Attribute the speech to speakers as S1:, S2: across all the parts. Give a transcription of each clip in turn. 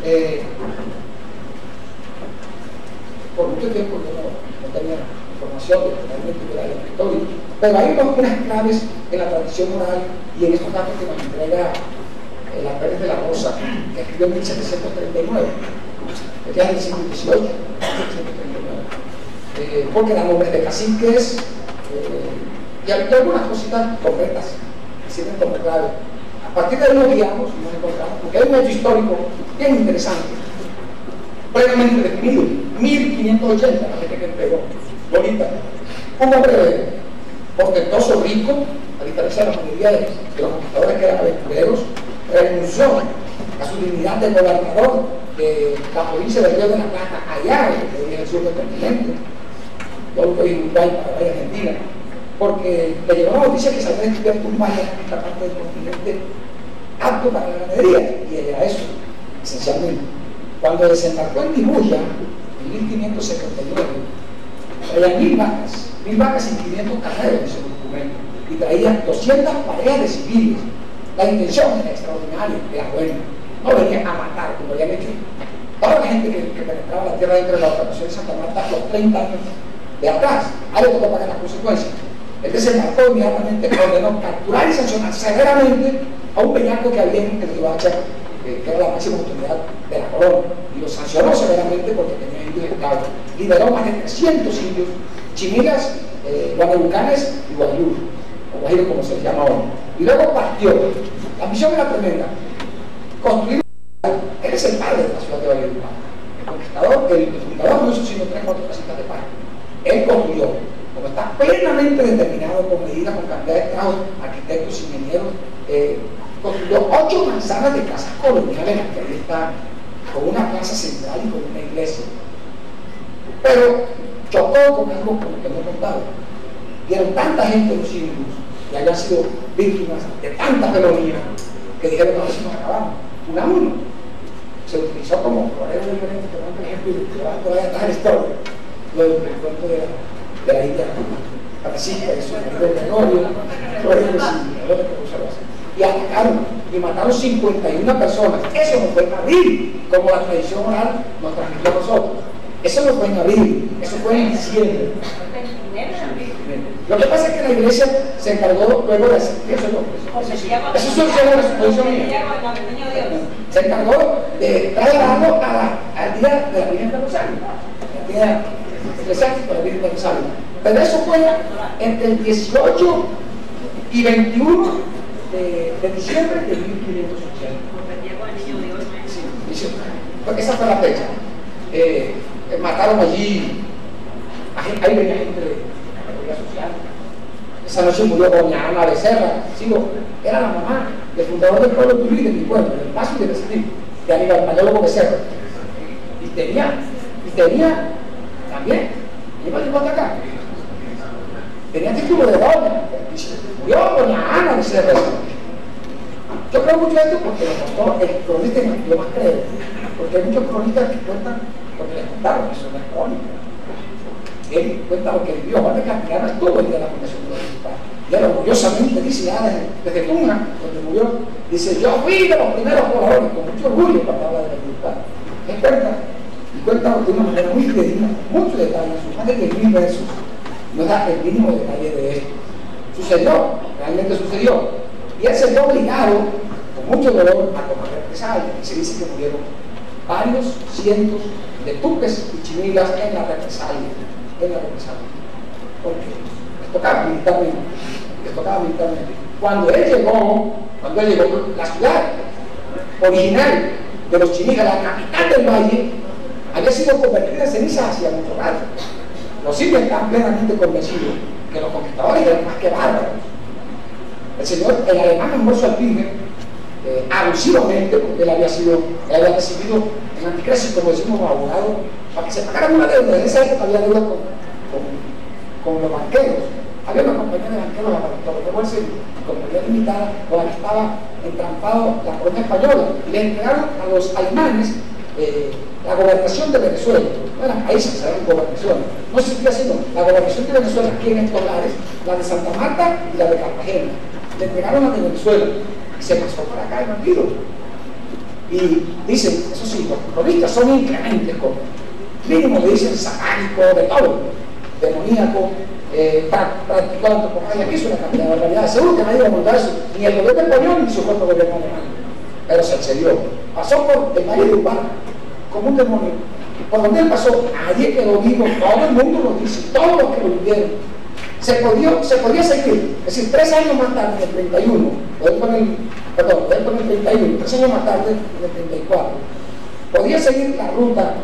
S1: Por mucho tiempo yo no tenía información de que realmente era el escritorio, pero hay unas claves en la tradición oral y en estos datos que nos entrega la Pérez de la Rosa, que escribió en 1739, ya en el siglo XVIII, 1739, porque da nombres de caciques y algunas cositas concretas que sirven como clave. A partir de ahí nos guiamos y nos encontramos, porque hay un hecho histórico bien interesante, plenamente definido, 1580, la gente que entregó, bonita. Un hombre portentoso, rico, a diferencia de la mayoría de los conquistadores que eran aventureros, renunció a su dignidad de gobernador de la provincia de Río de la Plata, allá en el sur del continente, todo lo que hoy Uruguay, Paraguay, Argentina, porque le llegó la noticia que se había descubierto un valle en esta parte del continente apto para la ganadería, y era eso, esencialmente. Cuando desembarcó en Nibuya, en 1579, traía 1000 vacas y 500 carneros en ese documento, y traía 200 parejas de civiles. La intención era extraordinaria, era buena. No venían a matar, como habían hecho toda la gente que penetraba la tierra dentro de la operación de Santa Marta los 30 años de atrás. Ahí le tocó pagar las consecuencias. Él desembarcó inmediatamente, ordenó capturar y sancionar severamente a un bellaco que había en Riohacha, que era la máxima autoridad de la corona, y lo sancionó severamente porque tenía indios esclavos. Liberó más de 300 indios, chimilas, guanelucanes y guayú, o guajiro como se les llama ahora. Y luego partió. La misión era tremenda: construir una ciudad. Él es el padre de la ciudad de Valledupar. El conquistador, el fundador no hizo sino 3 o 4 casitas de pan. Él construyó, como está plenamente determinado con medidas, con cantidad de trabajos, arquitectos, ingenieros, construyó 8 manzanas de casas coloniales, que ahí están, con una plaza central y con una iglesia. Pero chocó con algo con lo que no he contado. Vieron tanta gente los indios que hayan sido víctimas de tanta felonía que dijeron: no, si nos acabamos, uno a uno. Se utilizó como florero diferente, por ejemplo, y le van a poder atrás la historia, lo del cuento de la India Francisca, de su marido Gregorio, y atacaron y mataron 51 personas. Eso no fue en abril, como la tradición oral nos transmitió a nosotros. Eso no fue en abril, eso fue en diciembre. Lo que pasa es que la iglesia se encargó luego de hacer eso solucionó la suposición mía. Se encargó de trasladarlo al día de la Virgen de Rosario, al día eclesiástico de la Virgen de Rosario. Pero eso fue entre el 18 y 21 de diciembre de 1580. Sí, porque esa fue la fecha. Mataron allí, ahí venía gente de la categoría social. Esa noche murió doña Ana Becerra, era la mamá del fundador del pueblo de Turí, de mi pueblo, del Paso y del Vestir, de Aníbal Payólogo Becerra. Y tenía también, llegó hasta acá, tenía título de doña, murió doña Ana Becerra. Yo creo mucho esto porque lo contó el cronista, yo más creo, porque hay muchos cronistas que cuentan porque les contaron, eso no es crónica. Él cuenta lo que vivió. Juan de Castellano estuvo el día de la fundación de Valledupar, y él orgullosamente dice, ya desde Tunja, donde murió, dice: yo fui de los primeros pobladores, con mucho orgullo cuando habla de Valledupar. Él cuenta de una manera muy fidedigna, muchos detalles, más de 10.000 versos, no da el mínimo detalle de esto. Sucedió, realmente sucedió, y él se vio obligado, con mucho dolor, a tomar represalias, y se dice que murieron varios cientos de tuques y chimilas en la represalia, porque les tocaba militarmente, Cuando él llegó, la ciudad original de los chimilas, la capital del valle, había sido convertida en ceniza hacia mucho rato. Los indios estaban plenamente convencidos que los conquistadores eran más que bárbaros. El alemán Ambrosio Alpine, abusivamente, porque él había recibido en Anticresis, como decimos, abogado, para que se pagaran una deuda. En esa época había deuda con los banqueros. Había una compañía de banqueros, la compañía limitada, con la que estaba entrampado la corona española, y le entregaron a los alemanes la gobernación de Venezuela. No eran países, eran gobernaciones. No se sigue haciendo la gobernación de Venezuela aquí en estos lares, la de Santa Marta y la de Cartagena. Le entregaron la de Venezuela y se pasó para acá el bandido. Y dicen, eso sí, los cronistas son inclementes con mínimo le dicen satánico, de todo, demoníaco, practicó antropofagia, que hizo una cantidad de barbaridades. Seguro que nadie va a montar eso, ni el gobierno español ni su propio gobierno alemán. Pero se excedió. Pasó por el Valle de Upar como un demonio. Por donde él pasó, nadie quedó vivo, todo el mundo lo dice, todos los que lo vivieron. Se podía seguir, es decir, 3 años más tarde, en el 31, él con el 31, 3 años más tarde, en el 34, podía seguir la ruta,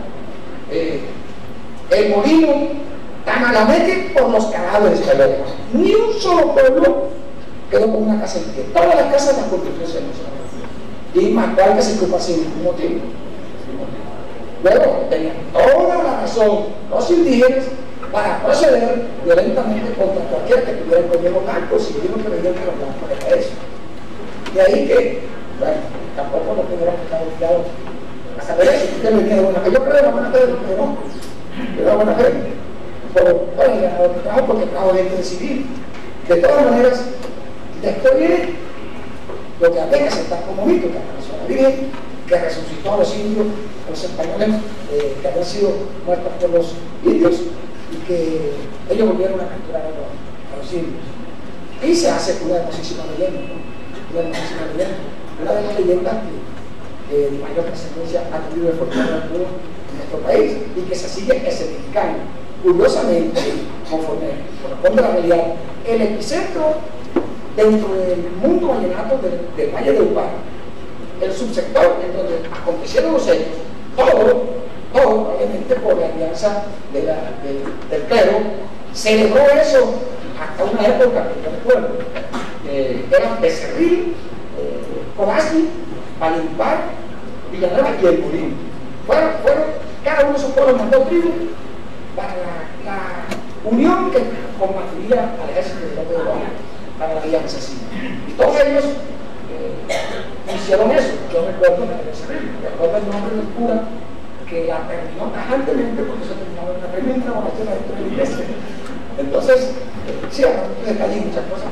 S1: el molino Tamalameque por los cadáveres que había. Ni un solo pueblo quedó con una casa en pie. Todas las casas las construyó ese y mató al que se ocupa sin ningún motivo. Luego tenían toda la razón los indígenas para proceder violentamente contra cualquiera que tuviera el gobierno blanco, si vieron que veían que los blancos era eso. De ahí que, bueno, tampoco lo tuvieron que estar obligado a saber eso, porque venía de buena fe. Yo creo en la buena fe, pero no, de la buena fe. Pero, bueno, el ganador que trajo porque trajo gente civil. De todas maneras, después viene lo que había que aceptar como mito, que apareció la Virgen, que resucitó a los indios, a los españoles que habían sido muertos por los indios y que ellos volvieron a capturar a los indios. Y se hace una hermosísima leyenda, ¿no? Una de las leyendas que de mayor trascendencia ha tenido el folclore en nuestro país y que se sigue escenificando. Curiosamente, conforme corresponde a la realidad, el epicentro dentro del mundo vallenato del Valle de Upar, el subsector en donde acontecieron los hechos, todo obviamente por la alianza del clero, celebró eso hasta una época que yo recuerdo, eran Becerril, Comasni, Valledupar, Villanueva y el Molino. Cada uno de esos pueblos mandó tribu para la unión que combatiría al ejército de Lope de Vega, para la alianza así. Y todos ellos hicieron eso. Yo recuerdo el nombre del cura que la terminó tajantemente porque se terminó una tremenda oración dentro de la iglesia. Entonces, sí, hay muchas cosas.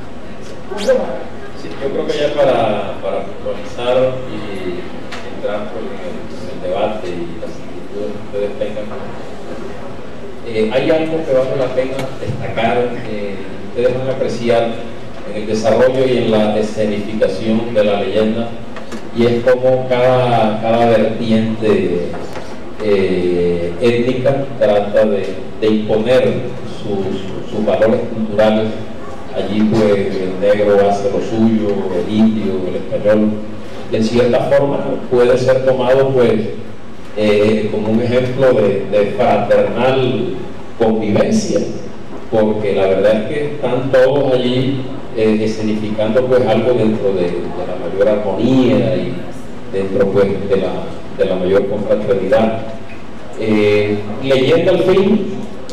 S2: Sí, yo creo que ya para puntualizar y entrar en el debate y las inquietudes que ustedes tengan, hay algo que vale la pena destacar, ustedes van a apreciar en el desarrollo y en la escenificación de la leyenda, y es como cada vertiente étnica trata de imponer sus valores culturales. Allí pues el negro hace lo suyo, el indio, el español, y en cierta forma puede ser tomado pues como un ejemplo de fraternal convivencia, porque la verdad es que están todos allí escenificando pues algo dentro de la mayor armonía y dentro pues de la mayor confraternidad. Leyendo al fin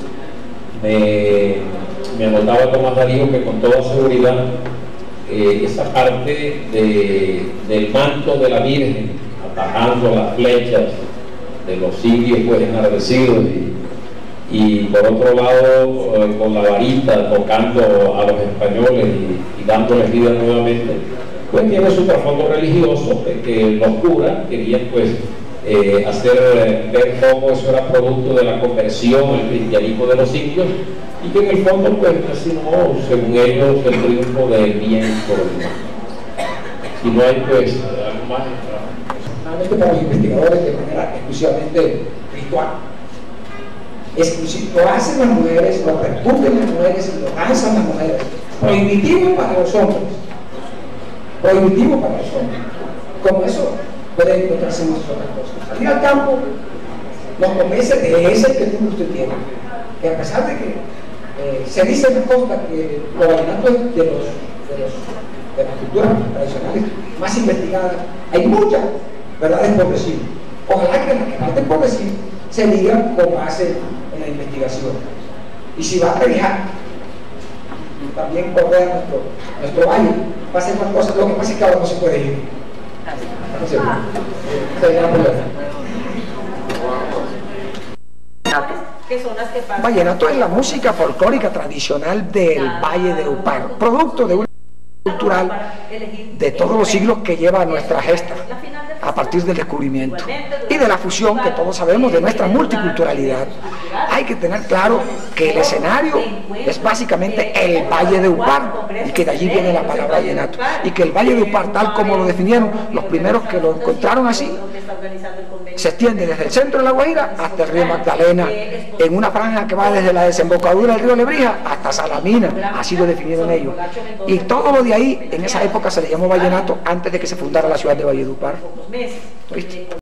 S2: me anotaba Tomás Darío que con toda seguridad esa parte del manto de la Virgen atajando las flechas de los indios pues enardecidos y por otro lado con la varita tocando a los españoles y dándoles vida nuevamente, pues tiene su trasfondo religioso de que los curas querían pues hacer ver cómo eso era producto de la conversión, el cristianismo de los indios, y que en el fondo pues no, según ellos, el triunfo del bien por el mal. Si no hay pues algo más
S1: realmente para los investigadores de manera exclusivamente ritual. Lo hacen las mujeres, lo repercuten las mujeres y lo danzan las mujeres. Prohibitivo para los hombres. Prohibitivo para los hombres. Como eso puede encontrarse en muchas otras cosas. Salir al campo nos convence de ese que usted tiene. Que a pesar de que se dice en la costa que los vallenatos de las culturas tradicionales más investigadas, hay muchas verdades por decir. Ojalá que las que falten por decir se digan con base en la investigación. Y si va a revisar también bordea nuestro valle, pasen más cosas. Lo que pasa es que ahora no se puede ir. Vallenato es la música folclórica tradicional del Valle de Upar, producto de una cultural de todos los siglos que lleva nuestra gesta. a partir del descubrimiento y de la fusión que todos sabemos de nuestra multiculturalidad. Hay que tener claro que el escenario es básicamente el Valle de Upar, y que de allí viene la palabra vallenato, y que el Valle de Upar, tal como lo definieron los primeros que lo encontraron así, se extiende desde el centro de La Guajira hasta el río Magdalena, en una franja que va desde la desembocadura del río Lebrija hasta Salamina, así lo definieron ellos. Y todo lo de ahí, en esa época se le llamó vallenato antes de que se fundara la ciudad de Valledupar. ¿Viste?